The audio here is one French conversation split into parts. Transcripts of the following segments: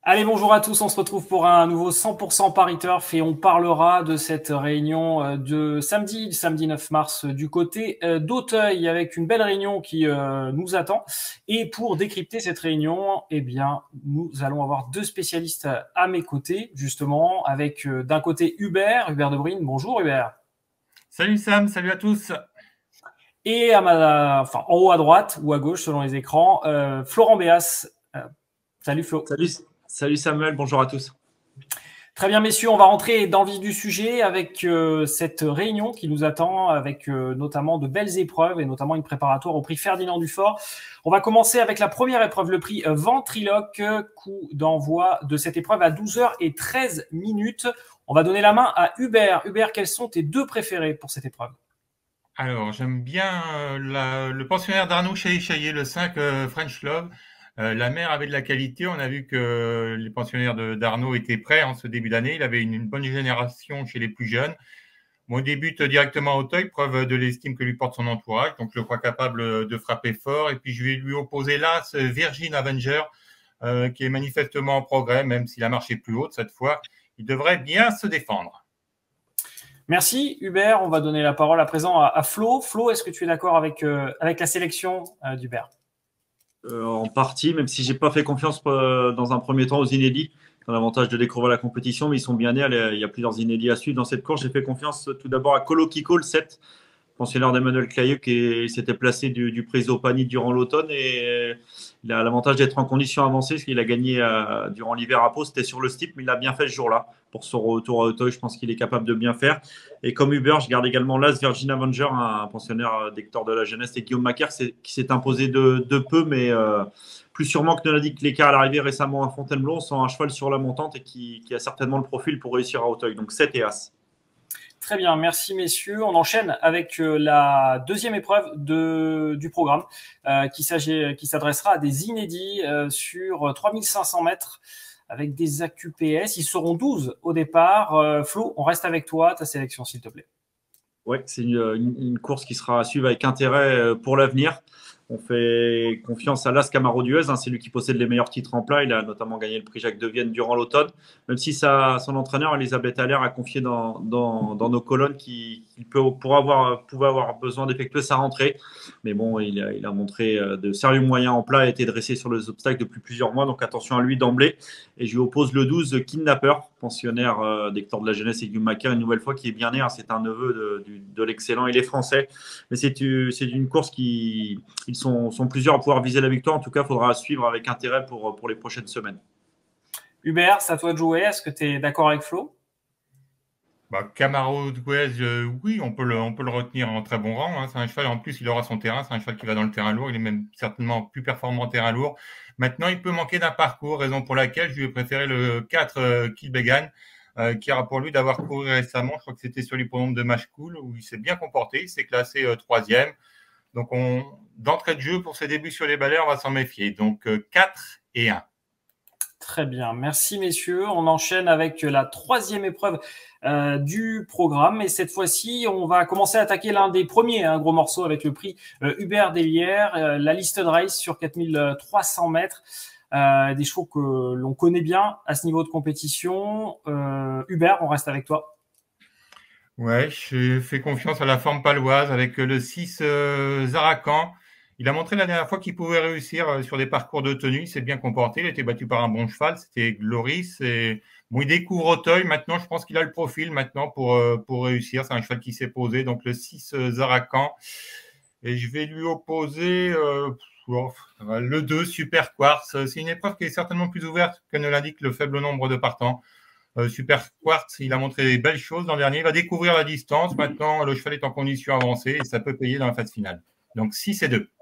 Allez, bonjour à tous, on se retrouve pour un nouveau 100% Paris Turf et on parlera de cette réunion de samedi 9 mars du côté d'Auteuil avec une belle réunion qui nous attend. Et pour décrypter cette réunion, eh bien, nous allons avoir deux spécialistes à mes côtés, justement, avec d'un côté Hubert de Bruyne. Bonjour Hubert. Salut Sam, salut à tous. Et en haut à droite ou à gauche selon les écrans, Florent Béas. Salut Flo. Salut Samuel, bonjour à tous. Très bien, messieurs, on va rentrer dans le vif du sujet avec cette réunion qui nous attend, avec notamment de belles épreuves et notamment une préparatoire au prix Ferdinand Dufort. On va commencer avec la première épreuve, le prix Ventriloque, coup d'envoi de cette épreuve à 12h13. On va donner la main à Hubert. Hubert, quels sont tes deux préférés pour cette épreuve? Alors, j'aime bien le pensionnaire d'Arnaud Chaillet, le 5 French Love. La mère avait de la qualité. On a vu que les pensionnaires d'Arnaud étaient prêts en ce début d'année. Il avait une bonne génération chez les plus jeunes. Bon, il débute directement à Auteuil, preuve de l'estime que lui porte son entourage. Donc, je le crois capable de frapper fort. Et puis, je vais lui opposer là ce Virgin Avenger qui est manifestement en progrès, même s'il a marché plus haut cette fois. Il devrait bien se défendre. Merci Hubert. On va donner la parole à présent à Flo. Flo, est-ce que tu es d'accord avec la sélection d'Hubert? En partie, même si j'ai pas fait confiance dans un premier temps aux inédits, qui ont l'avantage de découvrir la compétition, mais ils sont bien nés. Il y a plusieurs inédits à suivre dans cette course. J'ai fait confiance tout d'abord à Colo Kiko, le 7, pensionnaire d'Emmanuel Clayeux, qui s'était placé du prix au panier durant l'automne. Et il a l'avantage d'être en condition avancée, parce qu'il a gagné durant l'hiver à Pau. C'était sur le steep, mais il a bien fait ce jour-là. Pour son retour à Auteuil, je pense qu'il est capable de bien faire. Et comme Uber, je garde également l'As Virgin Avenger, un pensionnaire d'Hector de la Jeunesse, et Guillaume Macaire, qui s'est imposé de peu, mais plus sûrement que ne l'indique l'écart à l'arrivée récemment à Fontainebleau. On sent un cheval sur la montante et qui a certainement le profil pour réussir à Auteuil. Donc 7 et As. Très bien, merci messieurs. On enchaîne avec la deuxième épreuve du programme qui s'adressera à des inédits sur 3500 mètres avec des AQPS. Ils seront 12 au départ. Flo, on reste avec toi, ta sélection s'il te plaît. Oui, c'est une course qui sera à suivre avec intérêt pour l'avenir. On fait confiance à Las Camaro Duez, c'est lui qui possède les meilleurs titres en plat. Il a notamment gagné le prix Jacques de Vienne durant l'automne. Même si son entraîneur, Elisabeth Allaire, a confié dans nos colonnes qu'il pouvait avoir besoin d'effectuer sa rentrée. Mais bon, il a montré de sérieux moyens en plat et a été dressé sur les obstacles depuis plusieurs mois. Donc attention à lui d'emblée. Et je lui oppose le 12, Kidnapper, pensionnaire d'Hector de la Jeunesse et Guillaume Macaire, une nouvelle fois, qui est bien né. C'est un neveu de l'excellent. Il est français. Mais c'est une course qui... Ils sont plusieurs à pouvoir viser la victoire. En tout cas, il faudra suivre avec intérêt pour les prochaines semaines. Hubert, c'est à toi de jouer. Est-ce que tu es d'accord avec Flo? Camaro Duez, oui, on peut le retenir en très bon rang. C'est un cheval, en plus, il aura son terrain. C'est un cheval qui va dans le terrain lourd. Il est même certainement plus performant en terrain lourd. Maintenant, il peut manquer d'un parcours, raison pour laquelle je lui ai préféré le 4 Kilbegan, qui aura pour lui d'avoir couru récemment. Je crois que c'était sur l'hippodrome de Machecoul, où il s'est bien comporté. Il s'est classé 3e. Donc, d'entrée de jeu, pour ses débuts sur les balais, on va s'en méfier. Donc, 4 et 1. Très bien, merci messieurs. On enchaîne avec la troisième épreuve du programme. Et cette fois-ci, on va commencer à attaquer l'un des premiers gros morceaux avec le prix Hubert Délière, la Listed Race sur 4300 mètres. Des chevaux que l'on connaît bien à ce niveau de compétition. Hubert, on reste avec toi. Ouais, je fais confiance à la forme paloise avec le 6 Zarakan. Il a montré la dernière fois qu'il pouvait réussir sur des parcours de tenue. Il s'est bien comporté. Il a été battu par un bon cheval. C'était Gloris. Bon, il découvre Auteuil. Maintenant, je pense qu'il a le profil maintenant pour réussir. C'est un cheval qui s'est posé. Donc, le 6 Zarakan. Et je vais lui opposer le 2 Super Quartz. C'est une épreuve qui est certainement plus ouverte que ne l'indique le faible nombre de partants. Super Quartz, il a montré des belles choses l'an dernier. Il va découvrir la distance. Maintenant, le cheval est en condition avancée et ça peut payer dans la phase finale. Donc, 6 et 2.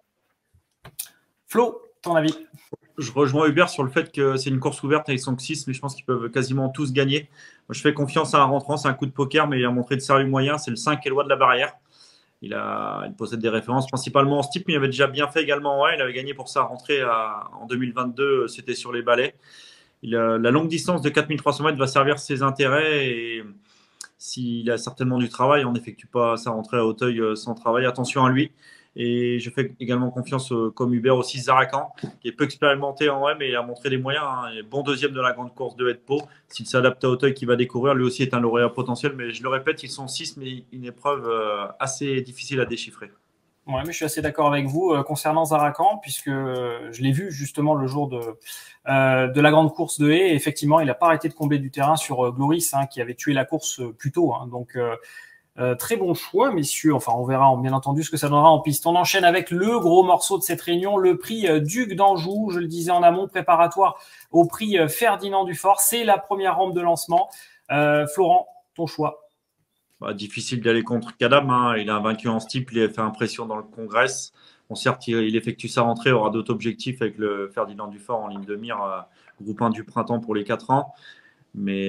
Flo, ton avis? Je rejoins Hubert sur le fait que c'est une course ouverte avec son 6, mais je pense qu'ils peuvent quasiment tous gagner. Moi, je fais confiance à un rentrant, c'est un coup de poker, mais il a montré de sérieux moyens. C'est le 5 Éloi de la Barrière. Il possède des références principalement en steep, mais il avait déjà bien fait également. Ouais, il avait gagné pour sa rentrée en 2022, c'était sur les balais. La longue distance de 4300 mètres va servir ses intérêts et s'il a certainement du travail, on n'effectue pas sa rentrée à Auteuil sans travail. Attention à lui. Et je fais également confiance, comme Hubert, aussi Zarakan, qui est peu expérimenté en vrai, mais il a montré des moyens. Hein. Il est bon deuxième de la grande course de Hedpo. S'il s'adapte à Auteuil qui va découvrir, lui aussi est un lauréat potentiel. Mais je le répète, ils sont 6, mais une épreuve assez difficile à déchiffrer. Ouais, mais je suis assez d'accord avec vous concernant Zarakan, puisque je l'ai vu justement le jour de la grande course de Haye. Effectivement, il n'a pas arrêté de combler du terrain sur Gloris, hein, qui avait tué la course plus tôt. Hein. Donc, très bon choix, messieurs. Enfin, on verra bien entendu ce que ça donnera en piste. On enchaîne avec le gros morceau de cette réunion, le prix Duc d'Anjou. Je le disais en amont, préparatoire au prix Ferdinand Dufort. C'est la première rampe de lancement. Florent, ton choix? Difficile d'aller contre Kadam. Hein. Il a vaincu en steeple, il a fait impression dans le Congrès. Bon, certes, il effectue sa rentrée, aura d'autres objectifs avec le Ferdinand Dufort en ligne de mire, groupe 1 du printemps pour les 4 ans. Mais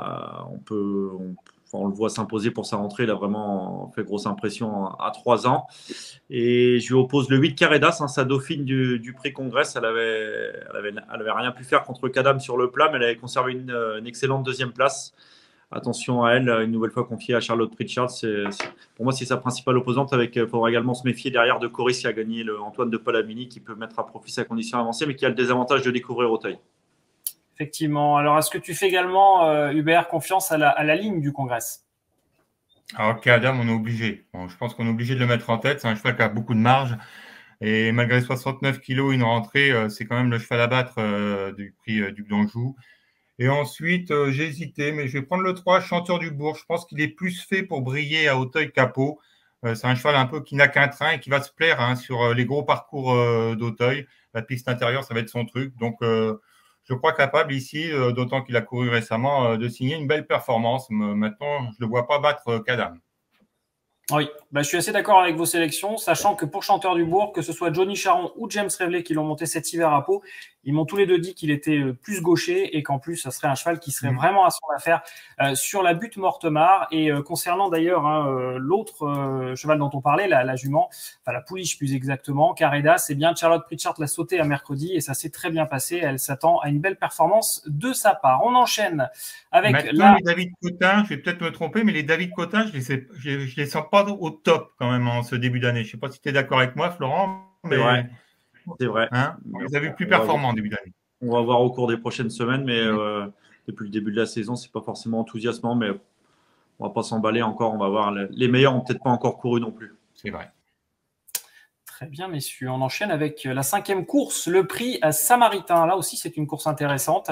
on le voit s'imposer pour sa rentrée. Il a vraiment fait grosse impression à 3 ans. Et je lui oppose le 8 Caredas, hein, sa dauphine du prix Congrès. Elle avait rien pu faire contre Kadam sur le plat, mais elle avait conservé une excellente deuxième place. Attention à elle, une nouvelle fois confiée à Charlotte Pritchard. Pour moi, c'est sa principale opposante. Il faudra également se méfier derrière de Coris qui a gagné le Antoine de Palamini, qui peut mettre à profit sa condition avancée, mais qui a le désavantage de découvrir Auteuil. Effectivement. Alors, est-ce que tu fais également, Hubert, confiance à la ligne du Congrès? Alors, Kadam, on est obligé. Bon, je pense qu'on est obligé de le mettre en tête. C'est un cheval qui a beaucoup de marge. Et malgré 69 kilos, une rentrée, c'est quand même le cheval à battre du prix Duc d'Anjou. Et ensuite, j'ai hésité, mais je vais prendre le 3, Chanteur du Bourg. Je pense qu'il est plus fait pour briller à Auteuil qu'à Pau. C'est un cheval un peu qui n'a qu'un train et qui va se plaire hein, sur les gros parcours d'Auteuil. La piste intérieure, ça va être son truc. Donc, je crois capable ici, d'autant qu'il a couru récemment, de signer une belle performance. Maintenant, je ne le vois pas battre Kadam. Oui, je suis assez d'accord avec vos sélections, sachant que pour Chanteur du Bourg, que ce soit Johnny Charon ou James Reveley qui l'ont monté cet hiver à Pau, ils m'ont tous les deux dit qu'il était plus gaucher et qu'en plus, ça serait un cheval qui serait vraiment à son affaire sur la butte Mortemart. Et concernant d'ailleurs l'autre cheval dont on parlait, la jument, enfin la pouliche plus exactement, Careda, c'est bien Charlotte Pritchard l'a sauté à mercredi et ça s'est très bien passé. Elle s'attend à une belle performance de sa part. On enchaîne avec maintenant, les David Cotin, je vais peut-être me tromper, mais les David Cotin, je les sens pas au top quand même en ce début d'année. Je ne sais pas si tu es d'accord avec moi, Florent. Mais... C'est vrai. Hein, on les a vus plus performants en début d'année. On va voir au cours des prochaines semaines, mais depuis le début de la saison, c'est pas forcément enthousiasmant, mais on va pas s'emballer encore. On va voir. Les meilleurs n'ont peut-être pas encore couru non plus. C'est vrai. Très bien, messieurs. On enchaîne avec la 5e course, le prix Samaritain. Là aussi, c'est une course intéressante.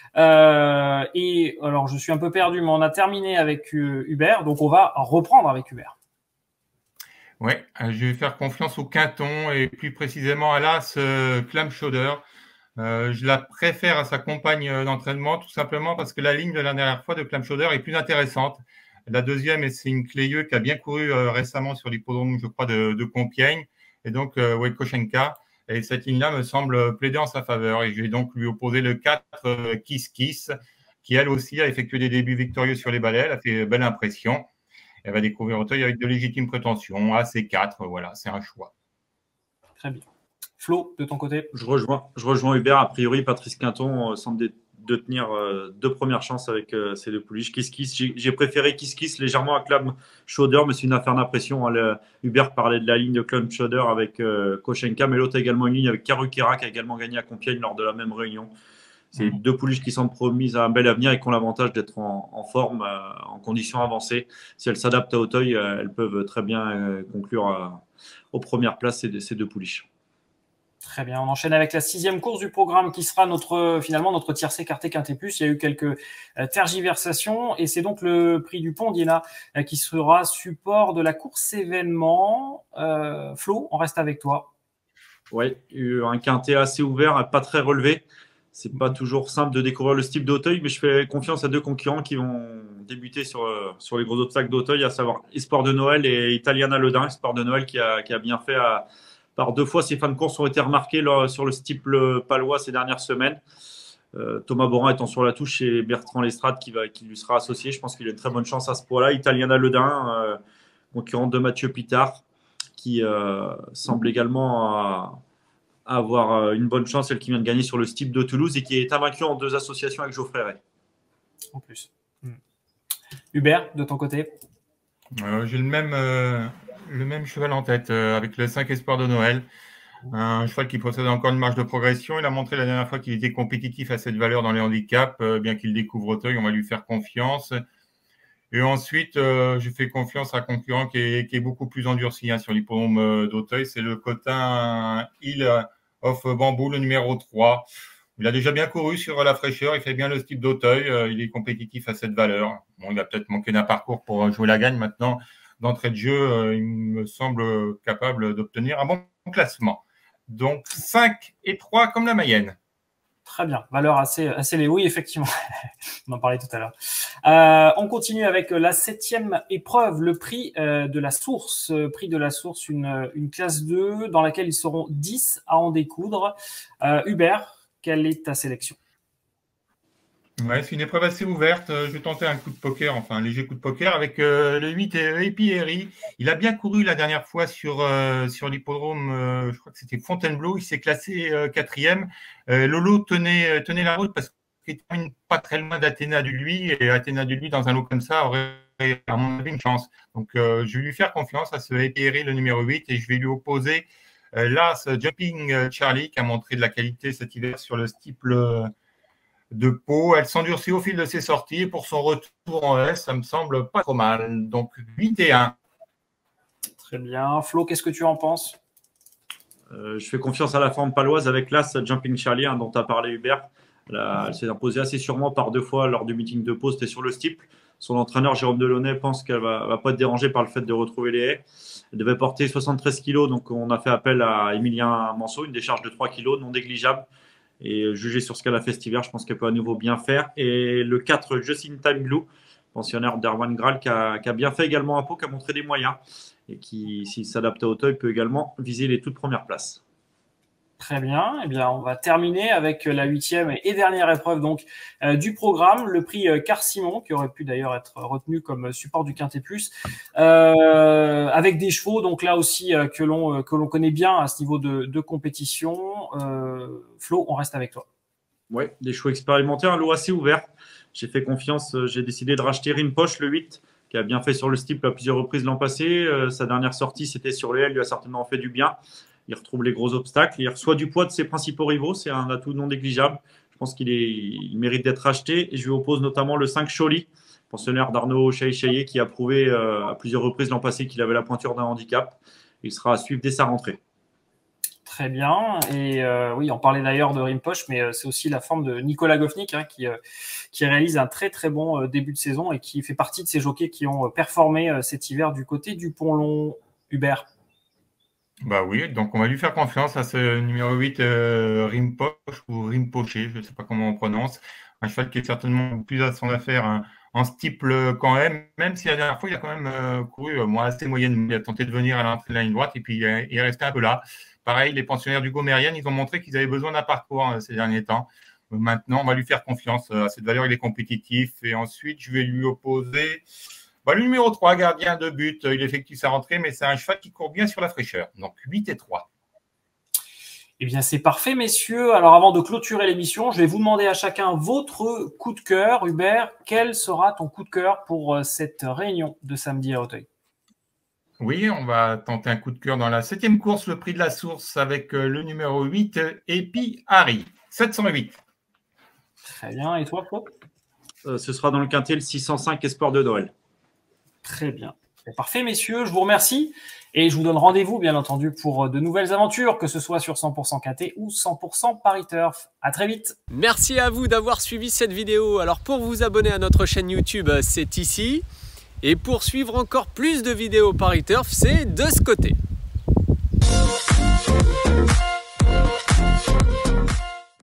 Et alors, je suis un peu perdu, mais on a terminé avec Hubert, donc on va reprendre avec Hubert. Oui, je vais faire confiance au Quinton et plus précisément à l'As Clamchauder. Je la préfère à sa compagne d'entraînement tout simplement parce que la ligne de la dernière fois de Clamchauder est plus intéressante. La deuxième, c'est une Cléieux qui a bien couru récemment sur l'hippodrome, je crois, de Compiègne. Et donc, Koshenka. Et cette ligne-là me semble plaider en sa faveur. Et je vais donc lui opposer le 4 Kiss Kiss, qui elle aussi a effectué des débuts victorieux sur les balais. Elle a fait belle impression. Elle va découvrir Auteuil avec de légitimes prétentions. AC4, voilà, c'est un choix. Très bien. Flo, de ton côté? Je rejoins Hubert. A priori, Patrice Quinton semble de tenir deux premières chances avec ces deux pouliches. Kiss Kiss, j'ai préféré Kiss Kiss légèrement à Clamchauder, mais c'est une affaire d'impression. Hein. Hubert parlait de la ligne de Clamchauder avec Koshenka, mais l'autre a également une ligne avec Karukera qui a également gagné à Compiègne lors de la même réunion. C'est deux pouliches qui semblent promises à un bel avenir et qui ont l'avantage d'être en forme, en conditions avancées. Si elles s'adaptent à Auteuil, elles peuvent très bien conclure aux premières places ces deux pouliches. Très bien, on enchaîne avec la 6e course du programme qui sera finalement notre tiercé quarté quinté plus. Il y a eu quelques tergiversations et c'est donc le prix du Pont d'Iéna qui sera support de la course événement. Flo, on reste avec toi. Oui, un quintet assez ouvert, pas très relevé. C'est pas toujours simple de découvrir le style d'Auteuil, mais je fais confiance à deux concurrents qui vont débuter sur les gros obstacles d'Auteuil, à savoir Espoir de Noël et Italiana Ledin. Espoir de Noël qui a bien fait par deux fois. Ses fins de course ont été remarquées sur le steeple palois ces dernières semaines. Thomas Borin étant sur la touche et Bertrand Lestrade qui lui sera associé. Je pense qu'il a une très bonne chance à ce point-là. Italiana Ledin, concurrente de Mathieu Pitard, qui semble également avoir une bonne chance, celle qui vient de gagner sur le steeple de Toulouse et qui est invaincue en 2 associations avec Geoffrey Ray. En plus. Hubert, de ton côté? J'ai le le même cheval en tête, avec le 5 Espoir de Noël. Un cheval qui possède encore une marge de progression. Il a montré la dernière fois qu'il était compétitif à cette valeur dans les handicaps, bien qu'il découvre Auteuil, on va lui faire confiance. Et ensuite, je fais confiance à un concurrent qui est beaucoup plus endurci sur l'hippodrome d'Auteuil. C'est le Cotin Hill of Bamboo, le numéro 3. Il a déjà bien couru sur la fraîcheur, il fait bien le style d'Auteuil, il est compétitif à cette valeur. Bon, il a peut-être manqué d'un parcours pour jouer la gagne. Maintenant, d'entrée de jeu, il me semble capable d'obtenir un bon classement. Donc 5 et 3 comme la Mayenne. Très bien, valeur assez élevée. Oui, effectivement, on en parlait tout à l'heure. On continue avec la 7e épreuve, le prix de la Source. Prix de la Source, une classe 2 dans laquelle ils seront 10 à en découdre. Hubert, quelle est ta sélection? Ouais, c'est une épreuve assez ouverte. Je vais tenter un coup de poker, enfin un léger coup de poker avec le 8 Epieri. Il a bien couru la dernière fois sur l'hippodrome, je crois que c'était Fontainebleau. Il s'est classé 4e. Lolo tenait la route parce qu'il termine pas très loin d'Athéna du Lui. Et Athéna du Lui, dans un lot comme ça, aurait à mon avis une chance. Donc je vais lui faire confiance à ce Epieri, le numéro 8, et je vais lui opposer l'As Jumping Charlie qui a montré de la qualité cet hiver sur le steeple de Pau. Elle s'endurcit au fil de ses sorties. Et pour son retour en S, ça me semble pas trop mal. Donc 8 et 1. Très bien. Flo, qu'est-ce que tu en penses? Je fais confiance à la forme paloise avec l'As Jumping Charlie, dont tu as parlé Hubert. Elle s'est imposée assez sûrement par 2 fois lors du meeting de Pau, c'était sur le steeple. Son entraîneur Jérôme Delaunay pense qu'elle va pas être dérangée par le fait de retrouver les haies. Elle devait porter 73 kg, donc on a fait appel à Emilien Manceau, une décharge de 3 kg, non négligeable. Et jugé sur ce qu'elle a fait cet hiver, je pense qu'elle peut à nouveau bien faire. Et le 4, Just in Time Blue, pensionnaire d'Erwan Graal, qui a bien fait également à Pau, qui a montré des moyens et qui, s'il s'adapte à Auteuil, peut également viser les toutes premières places. Très bien. Eh bien, on va terminer avec la 8e et dernière épreuve donc du programme, le prix Car-Simon, qui aurait pu d'ailleurs être retenu comme support du Quintet Plus, avec des chevaux donc là aussi que l'on connaît bien à ce niveau de compétition. Flo, on reste avec toi. Oui, des chevaux expérimentés, un lot assez ouvert. J'ai fait confiance, j'ai décidé de racheter Rimpoche, le 8, qui a bien fait sur le steeple à plusieurs reprises l'an passé. Sa dernière sortie, c'était sur les ailes, lui a certainement fait du bien. Il retrouve les gros obstacles. Il reçoit du poids de ses principaux rivaux. C'est un atout non négligeable. Je pense qu'il mérite d'être acheté. Et je lui oppose notamment le 5 Choli, pensionnaire d'Arnaud Chaillet, qui a prouvé à plusieurs reprises l'an passé qu'il avait la pointure d'un handicap. Il sera à suivre dès sa rentrée. Très bien. Et oui, on parlait d'ailleurs de Rimpoche, mais c'est aussi la forme de Nicolas Goffnik qui réalise un très très bon début de saison et qui fait partie de ces jockeys qui ont performé cet hiver du côté du Pont-Long. Hubert. Bah oui, donc on va lui faire confiance à ce numéro 8, Rimpoche ou Rimpoché, je ne sais pas comment on prononce. Un cheval qui est certainement plus à son affaire en steeple quand même si la dernière fois, il a quand même couru assez moyenne. Il a tenté de venir à l'entrée de la ligne droite et puis il est resté un peu là. Pareil, les pensionnaires du Gomérienne, ils ont montré qu'ils avaient besoin d'un parcours ces derniers temps. Maintenant, on va lui faire confiance à cette valeur, il est compétitif. Et ensuite, je vais lui opposer le numéro 3, gardien de but. Il effectue sa rentrée, mais c'est un cheval qui court bien sur la fraîcheur. Donc 8 et 3. Eh bien, c'est parfait, messieurs. Alors, avant de clôturer l'émission, je vais vous demander à chacun votre coup de cœur. Hubert, quel sera ton coup de cœur pour cette réunion de samedi à Auteuil? Oui, on va tenter un coup de cœur dans la 7e course, le prix de la Source, avec le numéro 8, Epi Harry, 708. Très bien. Et toi, Flo? Ce sera dans le quintet, le 605 Espoir de Noël. Très bien. Parfait, messieurs. Je vous remercie. Et je vous donne rendez-vous, bien entendu, pour de nouvelles aventures, que ce soit sur 100% Quintet ou 100% Paris Turf. À très vite. Merci à vous d'avoir suivi cette vidéo. Alors, pour vous abonner à notre chaîne YouTube, c'est ici. Et pour suivre encore plus de vidéos Paris Turf, c'est de ce côté.